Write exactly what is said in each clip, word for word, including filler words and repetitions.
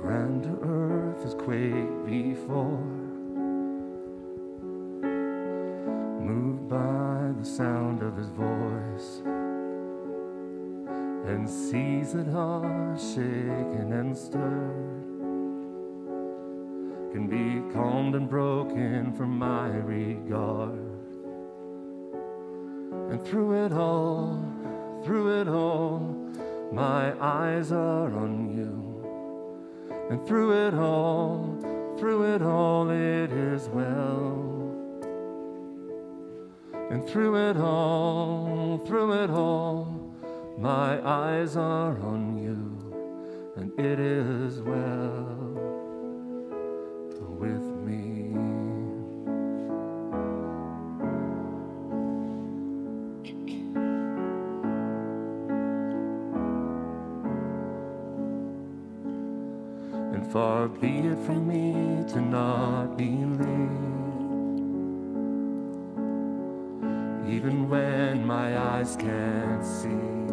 grander earth has quaked before, moved by the sound of his voice, and seas that are shaken and stirred can be calmed and broken for my regard. And through it all, through it all, my eyes are on you. And through it all, through it all, it is well. And through it all, through it all, my eyes are on you, and it is well with me. And far be it from me to not believe, even when my eyes can't see,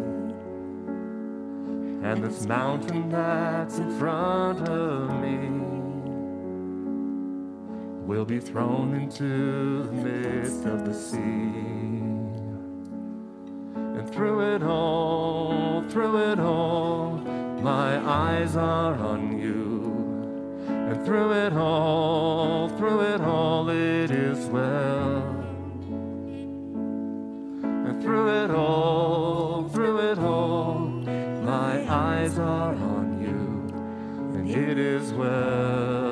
and this mountain that's in front of me will be thrown into the midst of the sea. And through it all, through it all, my eyes are on you. And through it all, through it all, it is well. And through it all, through it all, my eyes are on you, and it is well.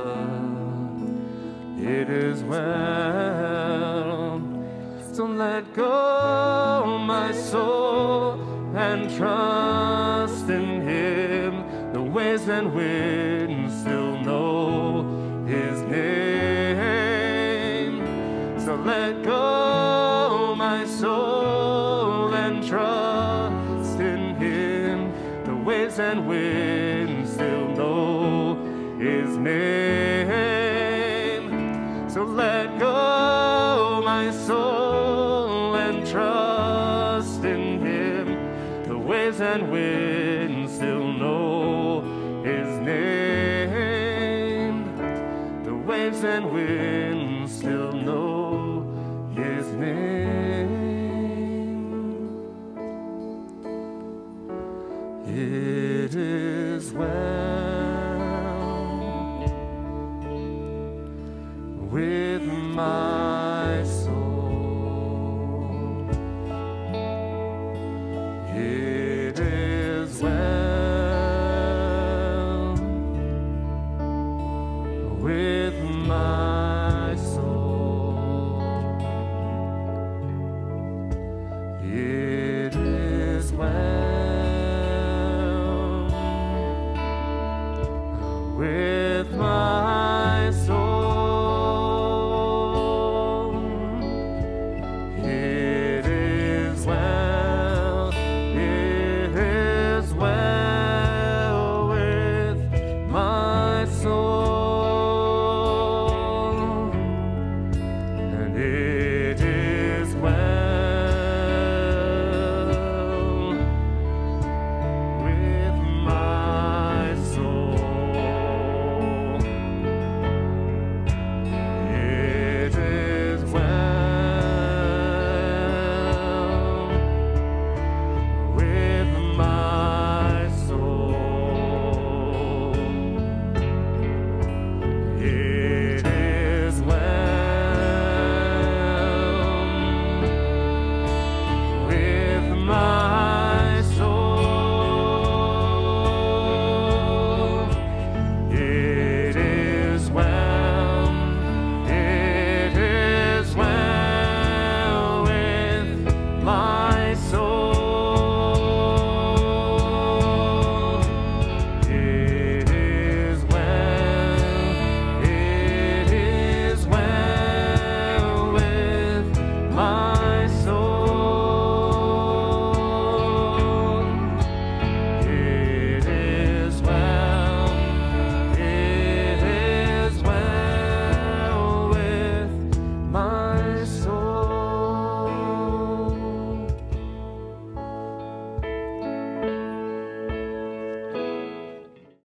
It is well. So let go, my soul, and trust in him. The waves and winds still know his name. So let go, my soul, and trust in him. The waves and winds still know his name. So let go, my soul, and trust in him. The waves and winds still know his name. The waves and winds still know his name. It is well.